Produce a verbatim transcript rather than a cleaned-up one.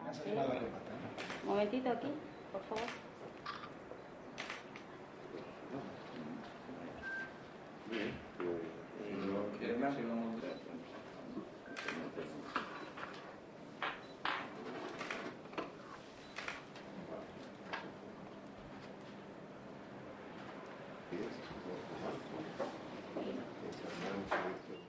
Sí. Un momentito aquí, por favor. Bien, pues si no quiere más, si vamos a ver. Yes.